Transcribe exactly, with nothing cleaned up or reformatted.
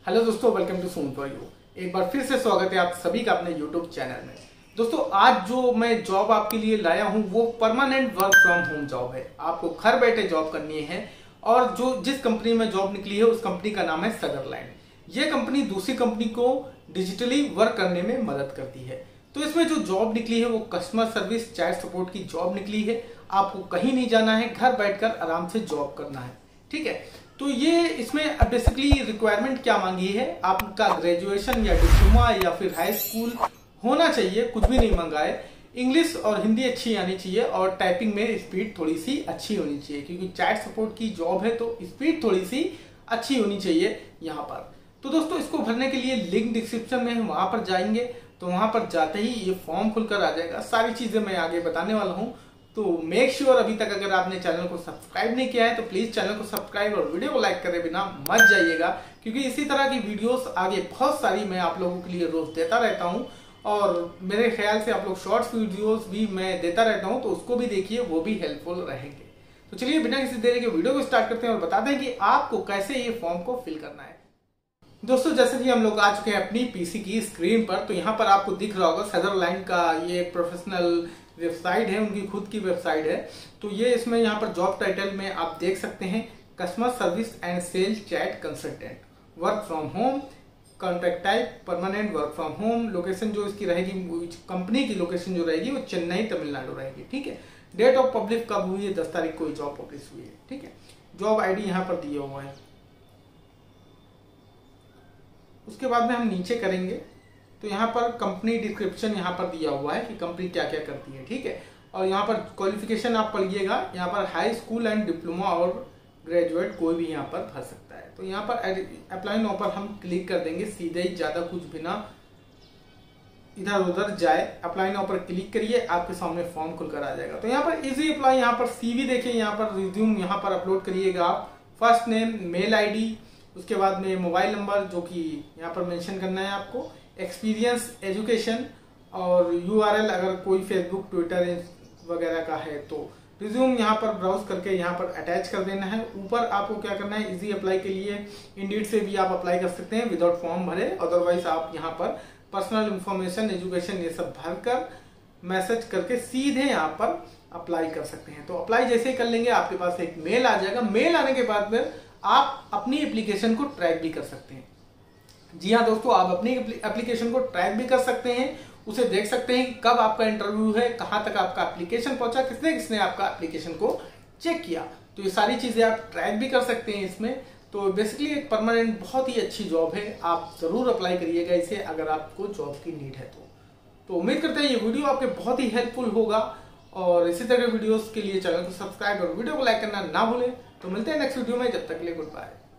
Hello दोस्तों, welcome to soon for you. एक बार फिर से स्वागत है आप सभी का अपने यूट्यूब चैनल में। दोस्तों, आज जो मैं जॉब आपके लिए लाया हूं वो permanent work from home job है। आपको घर बैठे जॉब करनी है और जो जिस कंपनी में जॉब निकली है उस कंपनी का नाम है सदरलैंड। ये कंपनी दूसरी कंपनी को डिजिटली वर्क करने में मदद करती है। तो इसमें जो जॉब निकली है वो कस्टमर सर्विस चैट सपोर्ट की जॉब निकली है। आपको कहीं नहीं जाना है, घर बैठकर आराम से जॉब करना है। ठीक है, तो ये इसमें बेसिकली रिक्वायरमेंट क्या मांगी है, आपका ग्रेजुएशन या डिप्लोमा या फिर हाई स्कूल होना चाहिए, कुछ भी नहीं मांगा है। इंग्लिश और हिंदी अच्छी आनी चाहिए और टाइपिंग में स्पीड थोड़ी सी अच्छी होनी चाहिए, क्योंकि चैट सपोर्ट की जॉब है तो स्पीड थोड़ी सी अच्छी होनी चाहिए यहाँ पर। तो दोस्तों, इसको भरने के लिए लिंक डिस्क्रिप्शन में है, वहां पर जाएंगे तो वहां पर जाते ही ये फॉर्म खुलकर आ जाएगा। सारी चीजें मैं आगे बताने वाला हूँ। तो मेक श्योर अभी तक अगर आपने चैनल को सब्सक्राइब नहीं किया है तो प्लीज चैनल को सब्सक्राइब और वीडियो को लाइक करे बिना मत जाइएगा, क्योंकि इसी तरह की वीडियोस आगे बहुत सारी मैं आप लोगों के लिए रोज देता रहता हूं। और मेरे ख्याल से आप लोग शॉर्ट्स वीडियोस भी मैं देता रहता हूं, तो उसको भी देखिए, वो भी हेल्पफुल रहेंगे। तो चलिए बिना किसी देरी के वीडियो को स्टार्ट करते हैं और बताते हैं कि आपको कैसे ये फॉर्म को फिल करना है। दोस्तों, जैसे कि हम लोग आ चुके हैं अपनी पीसी की स्क्रीन पर, तो यहाँ पर आपको दिख रहा होगा सदरलैंड का ये प्रोफेशनल वेबसाइट है, उनकी खुद की वेबसाइट है। तो ये इसमें यहाँ पर जॉब टाइटल में आप देख सकते हैं customer service and sales chat consultant, work from home, contract type permanent work from home. Location जो इसकी रहेगी, कंपनी की लोकेशन जो रहेगी वो चेन्नई तमिलनाडु रहेगी। ठीक है, डेट ऑफ पब्लिश कब हुई है, दस तारीख को जॉब पब्लिश हुई है। ठीक है, जॉब आई डी यहाँ पर दिया हुआ है। उसके बाद में हम नीचे करेंगे तो यहाँ पर कंपनी डिस्क्रिप्शन यहाँ पर दिया हुआ है कि कंपनी क्या क्या करती है। ठीक है, और यहाँ पर क्वालिफिकेशन आप पढ़िएगा, यहाँ पर हाई स्कूल एंड डिप्लोमा और ग्रेजुएट कोई भी यहाँ पर भर सकता है। तो यहाँ पर अप्लाई नाउ पर हम क्लिक कर देंगे, सीधे ही, ज्यादा कुछ बिना इधर उधर जाए। अप्लाई नाउ पर क्लिक करिए, आपके सामने फॉर्म खुलकर आ जाएगा। तो यहाँ पर इजी अप्लाई, यहाँ पर सीवी देखिए, यहाँ पर रिज्यूम यहाँ पर अपलोड करिएगा आप, first name, mail I D, उसके बाद में मोबाइल नंबर जो कि यहाँ पर मेंशन करना है आपको, एक्सपीरियंस, एजुकेशन और यूआरएल अगर कोई फेसबुक ट्विटर वगैरह का है तो रिज्यूम यहाँ पर ब्राउज करके यहाँ पर अटैच कर देना है। ऊपर आपको क्या करना है, इजी अप्लाई के लिए इंडीड से भी आप अप्लाई कर सकते हैं विदाउट फॉर्म भरे। अदरवाइज आप यहाँ पर पर्सनल इंफॉर्मेशन, एजुकेशन ये सब भरकर मैसेज करके सीधे यहाँ पर अप्लाई कर सकते हैं। तो अप्लाई जैसे ही कर लेंगे आपके पास एक मेल आ जाएगा। मेल आने के बाद में आप अपनी एप्लीकेशन को ट्रैक भी कर सकते हैं। जी हाँ दोस्तों, आप अपनी एप्लीकेशन को ट्रैक भी कर सकते हैं, उसे देख सकते हैं कि कब आपका इंटरव्यू है, कहां तक आपका एप्लीकेशन पहुंचा, किसने किसने आपका एप्लीकेशन को चेक किया। तो ये सारी चीजें आप ट्रैक भी कर सकते हैं इसमें। तो बेसिकली एक परमानेंट बहुत ही अच्छी जॉब है, आप जरूर अप्लाई करिएगा इसे अगर आपको जॉब की नीड है तो। तो उम्मीद करते हैं ये वीडियो आपके बहुत ही हेल्पफुल होगा और इसी तरह वीडियोस के लिए चैनल को सब्सक्राइब और वीडियो को लाइक करना ना भूलें। तो मिलते हैं नेक्स्ट वीडियो में, जब तक के लिए गुड बाय।